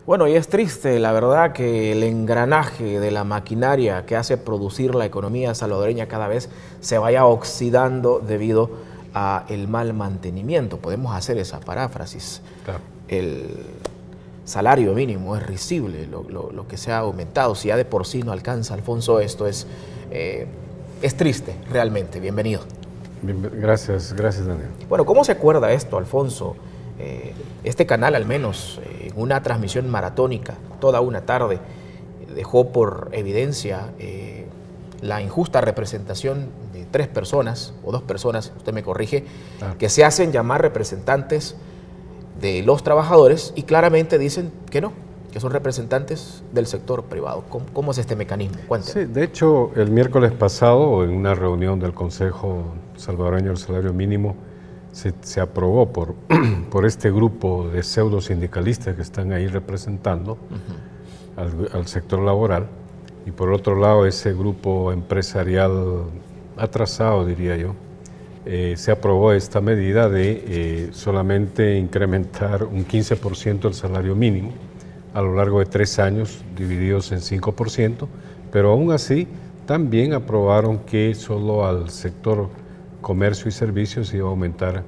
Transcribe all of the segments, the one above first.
Bueno, y es triste, la verdad, que el engranaje de la maquinaria que hace producir la economía salvadoreña cada vez se vaya oxidando debido a el mal mantenimiento. Podemos hacer esa paráfrasis. Claro. El salario mínimo es risible, lo que se ha aumentado. Si ya de por sí no alcanza, Alfonso, esto es triste, realmente. Bienvenido. Gracias, Daniel. Bueno, ¿cómo se acuerda esto, Alfonso? Este canal, al menos en una transmisión maratónica, toda una tarde, dejó por evidencia la injusta representación de 3 personas, o 2 personas, usted me corrige, que se hacen llamar representantes de los trabajadores y claramente dicen que no, que son representantes del sector privado. ¿Cómo es este mecanismo? Cuénteme. Sí, de hecho, el miércoles pasado, en una reunión del Consejo Salvadoreño del Salario Mínimo, se aprobó por este grupo de pseudo sindicalistas que están ahí representando al sector laboral, y por otro lado ese grupo empresarial atrasado, diría yo, se aprobó esta medida de solamente incrementar un 15% el salario mínimo a lo largo de 3 años, divididos en 5%, pero aún así también aprobaron que solo al sector comercio y servicios iba a aumentar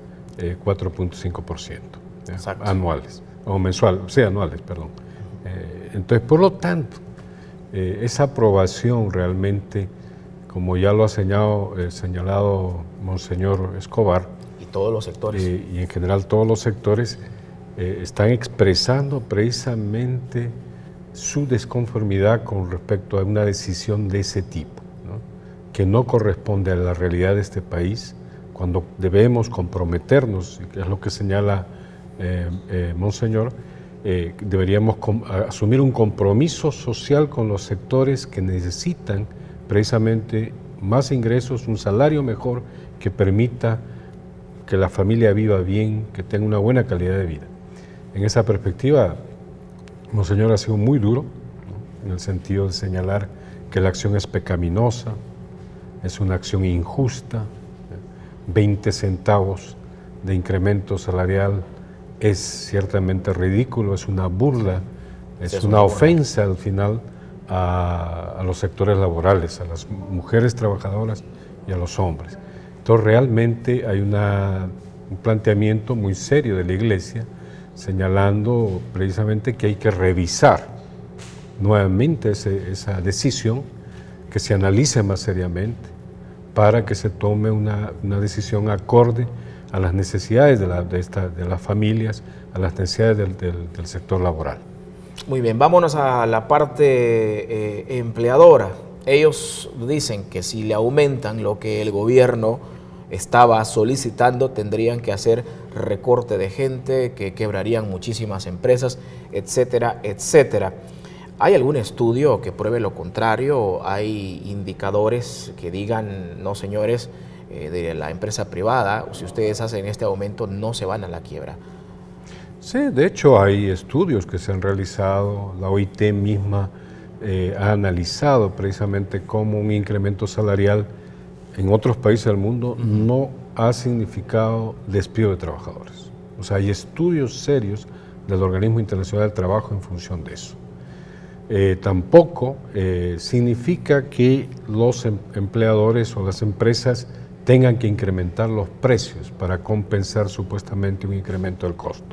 4.5% anuales, o mensual, sí, anuales, perdón. Entonces, por lo tanto, esa aprobación realmente, como ya lo ha señalado Monseñor Escobar, y todos los sectores, y en general todos los sectores, están expresando precisamente su desconformidad con respecto a una decisión de ese tipo, ¿no? Que no corresponde a la realidad de este país, cuando debemos comprometernos, que es lo que señala Monseñor, deberíamos asumir un compromiso social con los sectores que necesitan precisamente más ingresos, un salario mejor que permita que la familia viva bien, que tenga una buena calidad de vida. En esa perspectiva, Monseñor ha sido muy duro, ¿no?, en el sentido de señalar que la acción es pecaminosa, es una acción injusta. 20 centavos de incremento salarial es ciertamente ridículo, es una burla, es una ofensa al final a los sectores laborales, a las mujeres trabajadoras y a los hombres. Entonces realmente hay un planteamiento muy serio de la Iglesia señalando precisamente que hay que revisar nuevamente esa decisión, que se analice más seriamente, para que se tome una decisión acorde a las necesidades de las familias, a las necesidades del sector laboral. Muy bien, vámonos a la parte empleadora. Ellos dicen que si le aumentan lo que el gobierno estaba solicitando, tendrían que hacer recorte de gente, que quebrarían muchísimas empresas, etcétera, etcétera. ¿Hay algún estudio que pruebe lo contrario? ¿Hay indicadores que digan, no señores, de la empresa privada, si ustedes hacen este aumento no se van a la quiebra? Sí, de hecho hay estudios que se han realizado, la OIT misma ha analizado precisamente cómo un incremento salarial en otros países del mundo no ha significado despido de trabajadores. O sea, hay estudios serios del Organismo Internacional del Trabajo en función de eso. Tampoco significa que los empleadores o las empresas tengan que incrementar los precios para compensar supuestamente un incremento del costo.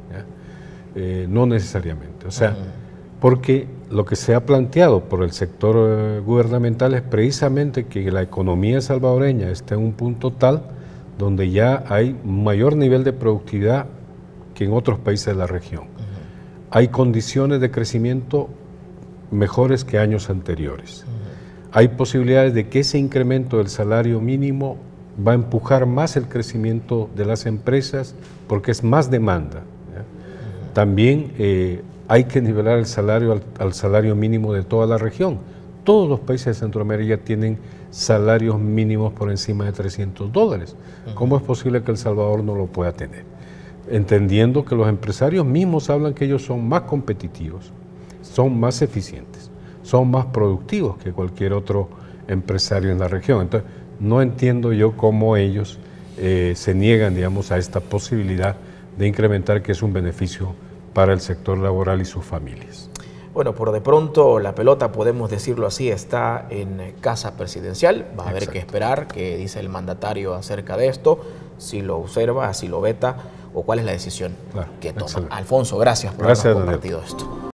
No necesariamente. O sea, porque lo que se ha planteado por el sector gubernamental es precisamente que la economía salvadoreña esté en un punto tal donde ya hay mayor nivel de productividad que en otros países de la región. Hay condiciones de crecimiento mejores que años anteriores. Hay posibilidades de que ese incremento del salario mínimo va a empujar más el crecimiento de las empresas porque es más demanda. También hay que nivelar el salario al salario mínimo de toda la región. Todos los países de Centroamérica tienen salarios mínimos por encima de $300. ¿Cómo es posible que El Salvador no lo pueda tener? Entendiendo que los empresarios mismos hablan que ellos son más competitivos, son más eficientes, son más productivos que cualquier otro empresario en la región. Entonces, no entiendo yo cómo ellos se niegan, digamos, a esta posibilidad de incrementar, que es un beneficio para el sector laboral y sus familias. Bueno, por de pronto la pelota, podemos decirlo así, está en casa presidencial. Va a haber que esperar qué dice el mandatario acerca de esto, si lo observa, si lo veta o cuál es la decisión que toma. Excelente. Alfonso, gracias por haber compartido esto.